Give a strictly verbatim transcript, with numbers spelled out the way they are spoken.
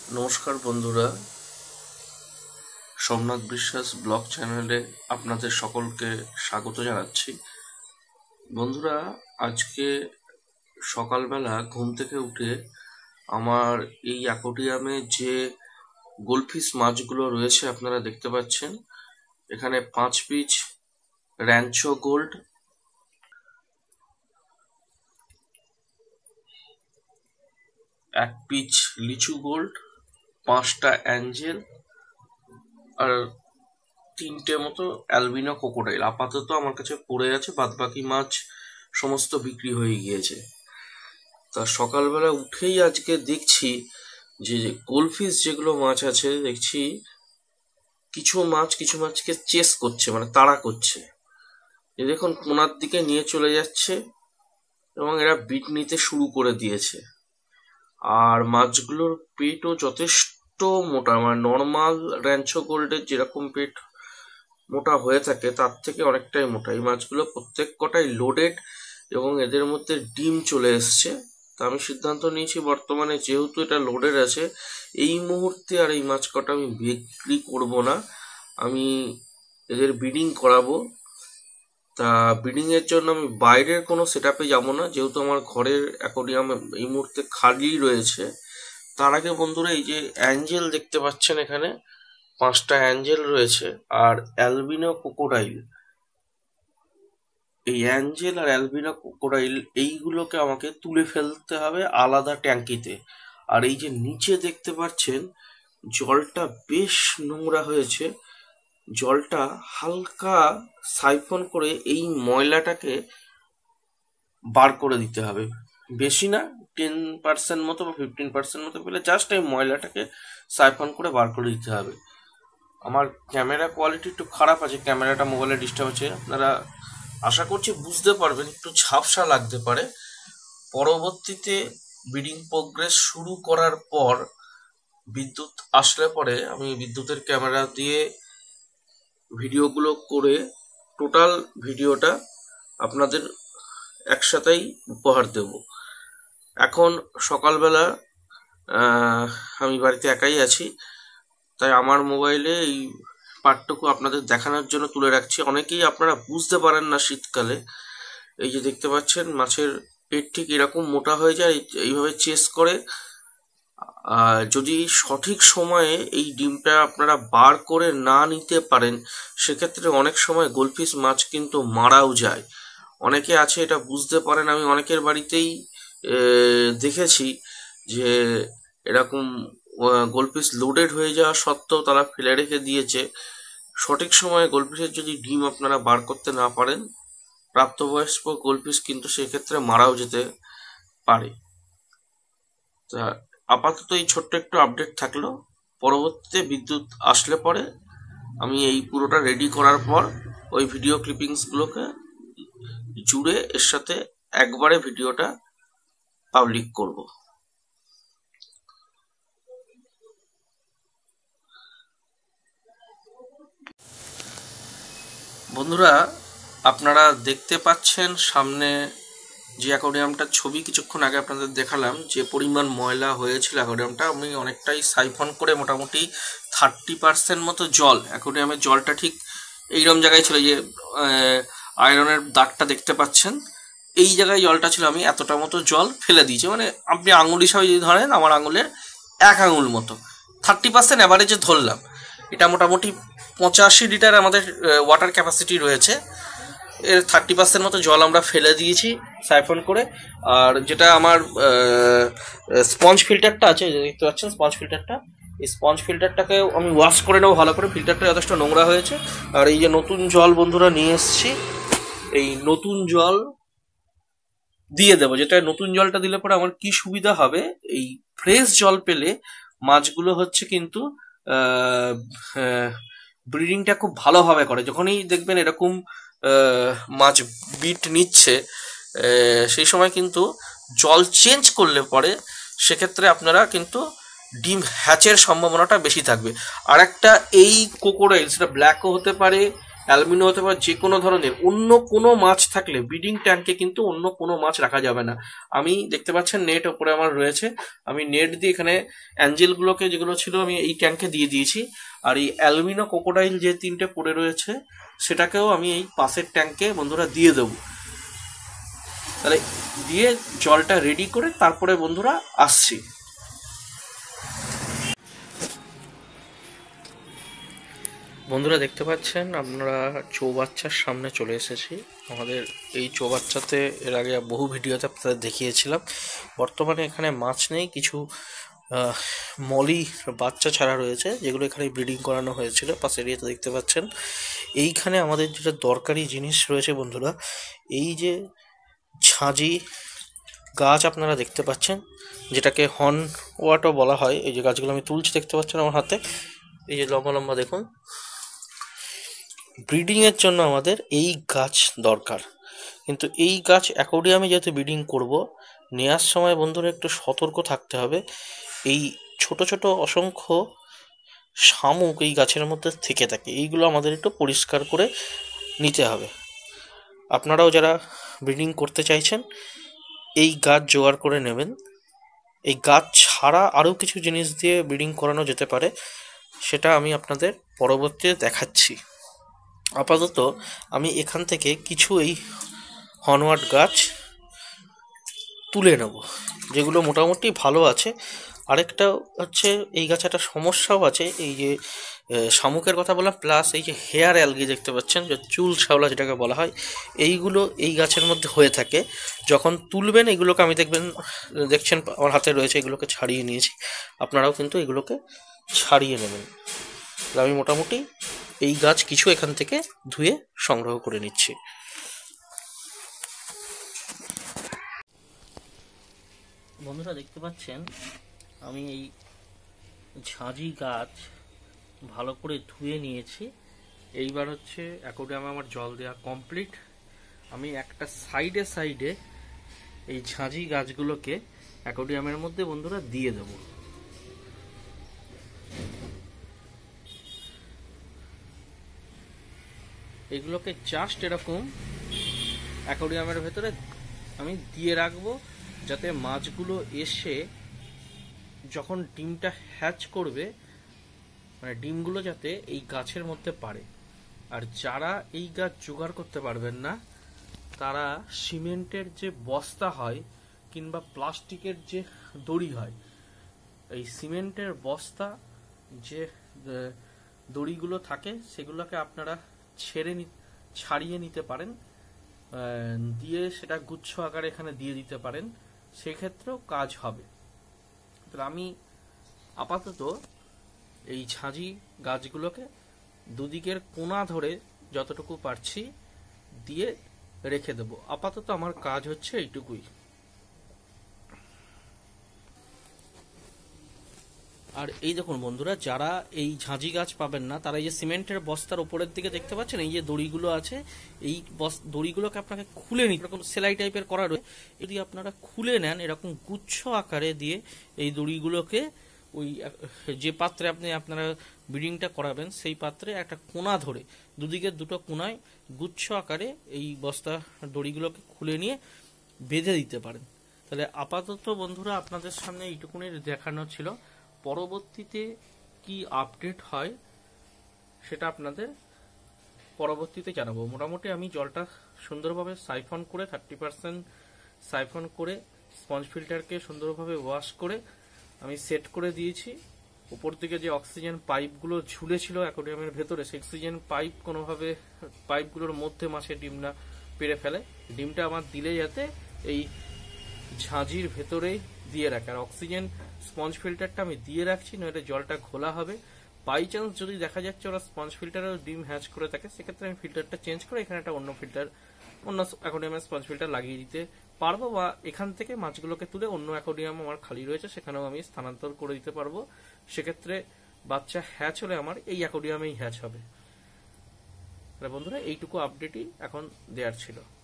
নমস্কার বন্ধুরা, সোমনাথ বিশ্বাস ব্লগ চ্যানেলে আপনাদের সকলকে স্বাগত জানাচ্ছি। বন্ধুরা, আজকে সকালবেলা ঘুম থেকে উঠে আমার এই অ্যাকোয়ারিয়ামে যে গোল্ডফিশ মাছগুলো রয়েছে আপনারা দেখতে পাচ্ছেন। এখানে পাঁচ পিস র্যাঞ্চো গোল্ড, এক পিস লিচু গোল্ড, পাঁচটা অ্যাঞ্জেল আর তিনটে মতো অ্যালবিনো ক্রোকোডাইল আপাতত আমার কাছে পড়ে আছে। বাদ বাকি মাছ সমস্ত বিক্রি হয়ে গিয়েছে। তা সকালবেলা উঠেই আজকে দেখছি যে গোল্ডফিশ যেগুলো মাছ আছে, দেখছি কিছু মাছ কিছু মাছকে চেস করছে, মানে তাড়া করছে। এ দেখুন কোনার দিকে নিয়ে চলে যাচ্ছে এবং এরা বিট নিতে শুরু করে দিয়েছে। আর মাছগুলোর পেটও যথেষ্ট মোটা, মানে নর্মাল র্যাঞ্চো গোল্ডের যেরকম পেট মোটা হয়ে থাকে তার থেকে অনেকটাই মোটা। এই মাছগুলো প্রত্যেক কটাই লোডেড এবং এদের মধ্যে ডিম চলে এসছে। তা আমি সিদ্ধান্ত নিয়েছি বর্তমানে যেহেতু এটা লোডেড আছে, এই মুহূর্তে আর এই মাছ কটা আমি বিক্রি করব না, আমি এদের ব্রিডিং করাবো। তা ব্রিডিং এর জন্য আমি বাইরের কোনো সেট আপে যাবো না, যেহেতু আমার ঘরের অ্যাকোয়ারিয়াম এই মুহূর্তে খালি রয়েছে। তার আগে বন্ধুরা, এই যে অ্যাঞ্জেল দেখতে পাচ্ছেন, এখানে পাঁচটা অ্যাঞ্জেল রয়েছে আর অ্যালবিনো ক্রোকোডাইল। এই অ্যাঞ্জেল আর অ্যালবিনো ক্রোকোডাইল এইগুলোকে আমাকে তুলে ফেলতে হবে আলাদা ট্যাঙ্কিতে। আর এই যে নিচে দেখতে পাচ্ছেন জলটা বেশ নোংরা হয়েছে, জলটা হালকা সাইফন করে এই ময়লাটাকে বার করে দিতে হবে। বেশি না, টেন পার্সেন্ট মতো বা ফিফটিন পার্সেন্ট মতো পেলে জাস্ট এই ময়লাটাকে সাইফন করে বার করে দিতে হবে। আমার ক্যামেরা কোয়ালিটি একটু খারাপ আছে, ক্যামেরাটা মোবাইলে ডিস্টার্ব আছে, আপনারা আশা করছি বুঝতে পারবেন, একটু ঝাপসা লাগতে পারে। পরবর্তীতে ব্রিডিং প্রোগ্রেস শুরু করার পর বিদ্যুৎ আসলে পরে আমি বিদ্যুতের ক্যামেরা দিয়ে ভিডিওগুলো করে টোটাল ভিডিওটা আপনাদের একসাথেই উপহার দেব। এখন সকালবেলা আমি বাড়িতে একাই আছি, তাই আমার মোবাইলে এই পার্টটুকু আপনাদের দেখানোর জন্য তুলে রাখছি। অনেকেই আপনারা বুঝতে পারেন না শীতকালে। এই যে দেখতে পাচ্ছেন মাছের পেট ঠিক এরকম মোটা হয়ে যায়, এইভাবে চেস করে। যদি সঠিক সময়ে এই ডিমটা আপনারা বার করে না নিতে পারেন, সেক্ষেত্রে অনেক সময় গোল্ডফিশ মাছ কিন্তু মারাও যায়। অনেকে আছে এটা বুঝতে পারেন, আমি অনেকের বাড়িতেই দেখেছি যে এরকম গোল্ডফিশ লোডেড হয়ে যাওয়া সত্ত্বেও তারা ফেলে রেখে দিয়েছে। সঠিক সময়ে গোল্ডফিশের যদি ডিম আপনারা বার করতে না পারেন, প্রাপ্তবয়স্ক গোল্ডফিশ কিন্তু সেক্ষেত্রে মারাও যেতে পারে। তা আপাতত এই ছোট্ট একটু আপডেট থাকলো। পরবর্তীতে বিদ্যুৎ আসলে পরে আমি এই পুরোটা রেডি করার পর ওই ভিডিও ক্লিপিংসগুলোকে জুড়ে এর সাথে একবারে ভিডিওটা পাবলিক করব। বন্ধুরা, আপনারা দেখতে পাচ্ছেন সামনে যে অ্যাকোয়ারিয়ামটার ছবি কিছুক্ষণ আগে আপনাদের দেখালাম, যে পরিমাণ ময়লা হয়েছিল অ্যাকোয়ারিয়ামটা, আমি অনেকটাই সাইফন করে মোটামুটি থার্টি পার্সেন্ট মতো জল, অ্যাকোয়ারিয়ামের জলটা ঠিক এইরকম জায়গায় ছিল, যে আয়রনের দাগটা দেখতে পাচ্ছেন, এই জায়গায় জলটা ছিল। আমি এতটা মতো জল ফেলে দিয়েছি, মানে আপনি আঙুল হিসাবে যদি ধরেন আমার আঙুলের এক আঙুল মতো, থার্টি পার্সেন্ট অ্যাভারেজে ধরলাম। এটা মোটামুটি পঁচাশি লিটার আমাদের ওয়াটার ক্যাপাসিটি রয়েছে, এর থার্টি পার্সেন্ট মতো জল আমরা ফেলে দিয়েছি সাইফন করে। আর যেটা আমার স্পঞ্জ ফিল্টারটা আছে, দেখতে পাচ্ছেন স্পঞ্জ ফিল্টারটা, এই স্পঞ্জ ফিল্টারটাকেও আমি ওয়াশ করে নেবো ভালো করে, ফিল্টারটা যথেষ্ট নোংরা হয়েছে। আর এই যে নতুন জল বন্ধুরা নিয়ে এসছি, এই নতুন জল দিয়ে দেবো। যেটা নতুন জলটা দিলে পরে আমার কি সুবিধা হবে, এই ফ্রেশ জল পেলে মাছগুলো হচ্ছে কিন্তু ব্রিডিংটা খুব ভালোভাবে করে। যখনই দেখবেন এরকম মাছ বিট নিচ্ছে, সেই সময় কিন্তু জল চেঞ্জ করলে পরে সেক্ষেত্রে আপনারা কিন্তু ডিম হ্যাচের সম্ভাবনাটা বেশি থাকবে। আর একটা এই ক্রোকোডাইল, সেটা ব্ল্যাকও হতে পারে, অ্যালবিনো হতে পারে যে কোনো ধরনের অন্য কোনো মাছ থাকলে ব্রিডিং ট্যাঙ্কে কিন্তু অন্য কোনো মাছ রাখা যাবে না। আমি দেখতে পাচ্ছেন নেট ওপরে আমার রয়েছে, আমি নেট দিয়ে এখানে অ্যাঞ্জেলগুলোকে যেগুলো ছিল আমি এই ট্যাঙ্কে দিয়ে দিয়েছি। আর এই অ্যালবিনো ক্রোকোডাইল যে তিনটে পড়ে রয়েছে সেটাকেও আমি এই পাশের ট্যাঙ্কে বন্ধুরা দিয়ে দেবো। তাহলে দিয়ে জলটা রেডি করে তারপরে বন্ধুরা আসছি। বন্ধুরা দেখতে পাচ্ছেন আপনারা চৌবাচ্চার সামনে চলে এসেছি। আমাদের এই চৌবাচ্চাতে এর আগে বহু ভিডিওতে আপনাদের দেখিয়েছিলাম। বর্তমানে এখানে মাছ নেই, কিছু মলি বাচ্চা ছাড়া রয়েছে যেগুলো এখানে ব্রিডিং করানো হয়েছিল। পাশে এরিয়াতে দেখতে পাচ্ছেন এইখানে আমাদের যেটা দরকারি জিনিস রয়েছে বন্ধুরা, এই যে ঝাঁঝি গাছ আপনারা দেখতে পাচ্ছেন যেটাকে হর্ন ওয়াটও বলা হয়, এই যে গাছগুলো আমি তুলছি দেখতে পাচ্ছেন আমার হাতে, এই যে লম্বা লম্বা দেখুন, ব্রিডিংয়ের জন্য আমাদের এই গাছ দরকার। কিন্তু এই গাছ অ্যাকোয়ারিয়ামে যেহেতু ব্রিডিং করব, নেওয়ার সময় বন্ধুরা একটু সতর্ক থাকতে হবে। এই ছোট ছোট অসংখ্য শামুক এই গাছের মধ্যে থেকে থাকে, এইগুলো আমাদের একটু পরিষ্কার করে নিতে হবে। আপনারাও যারা ব্রিডিং করতে চাইছেন এই গাছ জোগাড় করে নেবেন। এই গাছ ছাড়া আরও কিছু জিনিস দিয়ে ব্রিডিং করানো যেতে পারে, সেটা আমি আপনাদের পরবর্তীতে দেখাচ্ছি। আপাতত আমি এখান থেকে কিছু এই হর্নওয়াট গাছ তুলে নেব যেগুলো মোটামুটি ভালো আছে। আরেকটা হচ্ছে এই গাছে একটা সমস্যাও আছে, এই যে শামুকের কথা বললাম, প্লাস এই যে হেয়ার অ্যালগি দেখতে পাচ্ছেন, যে চুল শ্যাওলা যেটাকে বলা হয়, এইগুলো এই গাছের মধ্যে হয়ে থাকে। যখন তুলবেন এগুলোকে, আমি দেখবেন দেখছেন আমার হাতে রয়েছে, এগুলোকে ছাড়িয়ে নিয়েছি, আপনারাও কিন্তু এগুলোকে ছাড়িয়ে নেবেন। আমি মোটামুটি এই গাছ কিছু এখান থেকে ধুয়ে সংগ্রহ করে নিচ্ছি। বন্ধুরা দেখতে পাচ্ছেন আমি এই ঝাঁঝি গাছ ভালো করে ধুয়ে নিয়েছি। এইবার হচ্ছে অ্যাকোয়ারিয়ামে আমার জল দেওয়া কমপ্লিট। আমি একটা সাইডে সাইডে এই ঝাঁঝি গাছগুলোকে অ্যাকোয়ারিয়ামের মধ্যে বন্ধুরা দিয়ে দেবো। এগুলোকে জাস্ট এরকম অ্যাকোয়ারিয়ামের ভেতরে আমি দিয়ে রাখবো, যাতে মাছগুলো এসে যখন ডিমটা হ্যাচ করবে, মানে ডিমগুলো যাতে এই গাছের মধ্যে পারে। আর যারা এই গাছ জোগাড় করতে পারবেন না, তারা সিমেন্টের যে বস্তা হয় কিংবা প্লাস্টিকের যে দড়ি হয়, এই সিমেন্টের বস্তা যে দড়িগুলো থাকে সেগুলোকে আপনারা ছেড়ে নি ছাড়িয়ে নিতে পারেন, দিয়ে সেটা গুচ্ছ আকারে এখানে দিয়ে দিতে পারেন, সেক্ষেত্রেও কাজ হবে। তাহলে আমি আপাতত এই ঝাঁঝি গাছগুলোকে দুদিকের কোণা ধরে যতটুকু পারছি দিয়ে রেখে দেব। আপাতত আমার কাজ হচ্ছে এইটুকুই। আর এই দেখুন বন্ধুরা, যারা এই ঝাঁঝি গাছ পাবেন না, তারা এই যে সিমেন্টের বস্তার উপরের দিকে দেখতে পাচ্ছেন এই যে দড়িগুলো আছে, এই দড়িগুলোকে আপনাকে খুলে নিতে, এরকম সেলাই টাইপের করা রয়েছে, যদি আপনারা খুলে নেন এরকম গুচ্ছ আকারে দিয়ে এই দড়িগুলোকে ওই যে পাত্রে আপনি আপনারা ব্রিডিংটা করাবেন সেই পাত্রে একটা কোণা ধরে দুদিকের দুটো কোণায় গুচ্ছ আকারে এই বস্তা দড়িগুলোকে খুলে নিয়ে বেঁধে দিতে পারেন। তাহলে আপাতত বন্ধুরা আপনাদের সামনে এইটুকুনি দেখানো ছিল। পরবর্তীতে কি আপডেট হয় সেটা আপনাদের পরবর্তীতে জানাবো। মোটামুটি আমি জলটা সুন্দরভাবে সাইফন করে থার্টি পার্সেন্ট সাইফন করে স্পঞ্জ ফিল্টারকে সুন্দরভাবে ওয়াশ করে আমি সেট করে দিয়েছি। উপর দিকে যে অক্সিজেন পাইপগুলো ঝুলেছিল অ্যাকোয়ারিয়ামের ভেতরে, সেই অক্সিজেন পাইপ কোনোভাবে পাইপগুলোর মধ্যে মাছের ডিম না পেড়ে ফেলে, ডিমটা আমার দিলে যাতে এই ঝাঁঝির ভেতরেই দিয়ে রাখে। আর অক্সিজেন স্পঞ্জ ফিল্টারটা আমি দিয়ে রাখছি, নইলে জলটা ঘোলা হবে। বাই চান্স যদি দেখা যাচ্ছে ওরা স্পঞ্জ ফিল্টারেও ডিম হ্যাচ করে থাকে, সেক্ষেত্রে আমি ফিল্টারটা চেঞ্জ করে এখানে একটা অন্য ফিল্টার অন্য অ্যাকোয়ারিয়ামের স্পঞ্জ ফিল্টার লাগিয়ে দিতে পারবো, বা এখান থেকে মাছগুলোকে তুলে অন্য অ্যাকোয়ারিয়াম আমার খালি রয়েছে সেখানেও আমি স্থানান্তর করে দিতে পারবো। সেক্ষেত্রে বাচ্চা হ্যাচ হলে আমার এই অ্যাকোয়ারিয়ামেই হ্যাচ হবে। বন্ধুরা এইটুকু আপডেটই এখন দেওয়ার ছিল।